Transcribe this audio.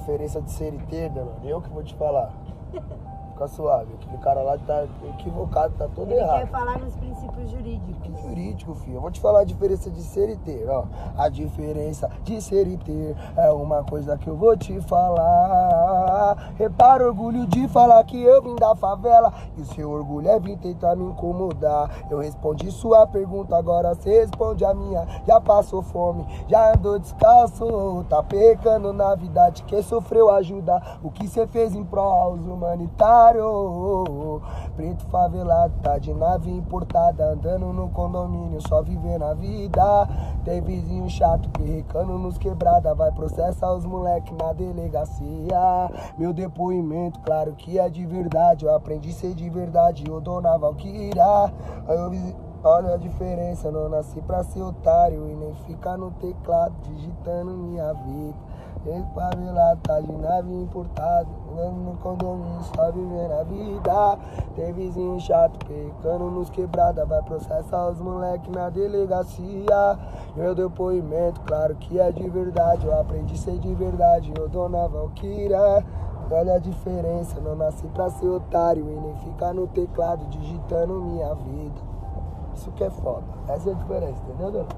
diferença de ser e ter, dona, eu que vou te falar. Fica suave, aquele cara lá tá equivocado, tá todo errado. Ele quer falar nos princípios jurídicos. Que jurídico, filho? Eu vou te falar a diferença de ser e ter, ó. A diferença de ser e ter é uma coisa que eu vou te falar. Repara, orgulho de falar que eu vim da favela e seu orgulho é vir tentar me incomodar. Eu respondi sua pergunta, agora cê responde a minha. Já passou fome, já andou descalço, tá pecando na vida de quem sofreu ajuda. O que cê fez em prol aos humanitários? Preto favelado, tá de nave importada, andando no condomínio, só vivendo a vida. Tem vizinho chato perrecando nos quebrada, vai processar os moleque na delegacia. Meu depoimento, claro que é de verdade, eu aprendi a ser de verdade, eu dona Valquíria. Olha a diferença, não nasci pra ser otário e nem ficar no teclado digitando minha vida. Esse favelado tá de nave importada, andando no condomínio, só vivendo a vida. Tem vizinho chato pecando nos quebrada, vai processar os moleque na delegacia. Meu depoimento, claro que é de verdade, eu aprendi a ser de verdade, eu dona Valquíria. Olha a diferença, não nasci pra ser otário e nem ficar no teclado digitando minha vida. Isso que é foda, essa é a diferença, entendeu, dona?